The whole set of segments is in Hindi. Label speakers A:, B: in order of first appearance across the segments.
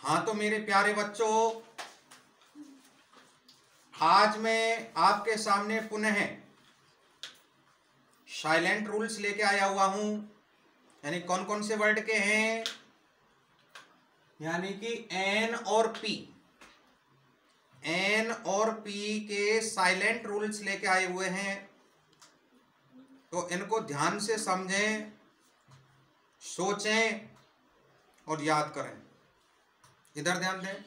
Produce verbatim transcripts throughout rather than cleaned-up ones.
A: हाँ तो मेरे प्यारे बच्चों, आज मैं आपके सामने पुनः साइलेंट रूल्स लेके आया हुआ हूं। यानी कौन कौन से वर्ड के हैं, यानी कि एन और पी, एन और पी के साइलेंट रूल्स लेके आए हुए हैं। तो इनको ध्यान से समझें, सोचें और याद करें। इधर ध्यान दें,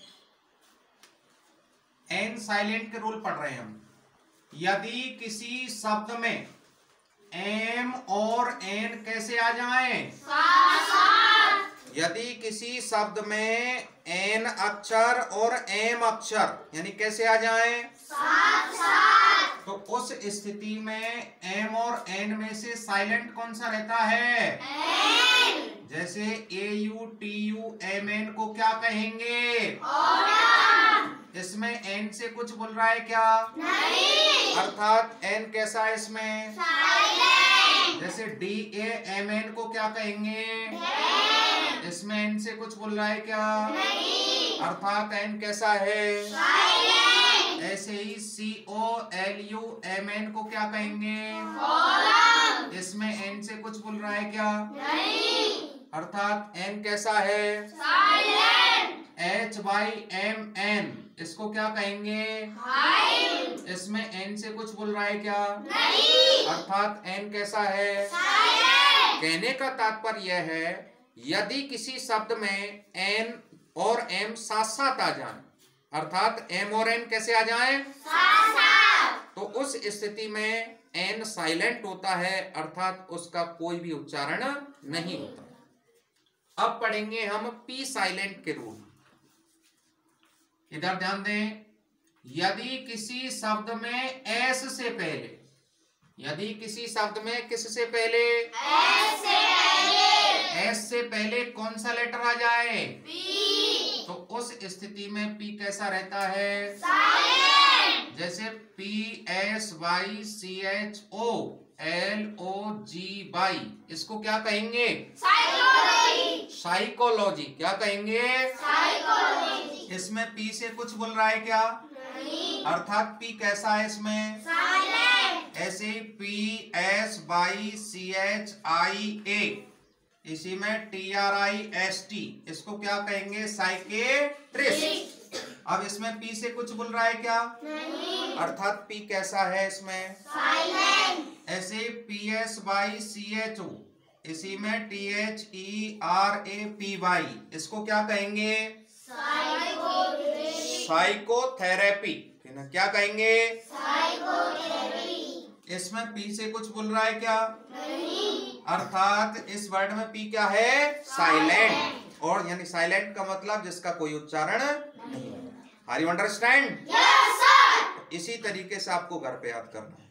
A: एन साइलेंट के रूल पढ़ रहे हैं हम। यदि किसी शब्द में एम और एन कैसे आ जाएं? साथ साथ। यदि किसी शब्द में एन अक्षर और एम अक्षर यानी कैसे आ जाएं? साथ साथ। तो उस स्थिति में एम और एन में से साइलेंट कौन सा रहता है? एन। जैसे A U T U M N को क्या कहेंगे? ऑटम। इसमें एन से कुछ बोल रहा है क्या? नहीं। अर्थात एन कैसा है इसमें? साइलेंट। जैसे डी ए एम एन को क्या कहेंगे? एन। इसमें एन से कुछ बोल रहा है क्या? नहीं। अर्थात एन कैसा है? साइलेंट। ऐसे ही C O L U M N को क्या कहेंगे? कॉलम। इसमें एन से कुछ बोल रहा है क्या? नहीं। अर्थात एन कैसा है? Silent. H Y M N इसको क्या कहेंगे? हाइड। इसमें एन से कुछ बोल रहा है क्या? नहीं। अर्थात एन कैसा है? साइलेंट। कहने का तात्पर्य यह है, यदि किसी शब्द में एन और एम साथ साथ आ जाए, अर्थात एम और एन कैसे आ जाए? साथ साथ। तो उस स्थिति में एन साइलेंट होता है, अर्थात उसका कोई भी उच्चारण नहीं होता। अब पढ़ेंगे हम पी साइलेंट के रूल। इधर ध्यान दें, यदि किसी शब्द में एस से पहले, यदि किसी शब्द में किस से पहले? एस से पहले। एस से पहले कौन सा लेटर आ जाए? पी। तो उस स्थिति में पी कैसा रहता है? साइलेंट। जैसे P S Y C H O L O G Y इसको क्या कहेंगे? साइकोलॉजी। साइकोलॉजी क्या कहेंगे? साइकोलॉजी। इसमें पी से कुछ बोल रहा है क्या? नहीं। अर्थात पी कैसा है इसमें? साइलेंट। ऐसे P S Y C H I A, इसी में T R I S T इसको क्या कहेंगे? साइकेट्रिस्ट। अब इसमें पी से कुछ बोल रहा है क्या? नहीं। अर्थात पी कैसा है इसमें? साइलेंट। ऐसे P S Y C H O, इसी में T H E R A P Y इसको क्या कहेंगे? साइकोथेरेपी। क्या कहेंगे? साइकोथेरेपी। इसमें पी से कुछ बोल रहा है क्या? नहीं। अर्थात इस वर्ड में पी क्या है? साइलेंट। और यानी साइलेंट का मतलब जिसका कोई उच्चारण नहीं होता। Are you understand? Yes sir. इसी तरीके से आपको घर पे याद करना है।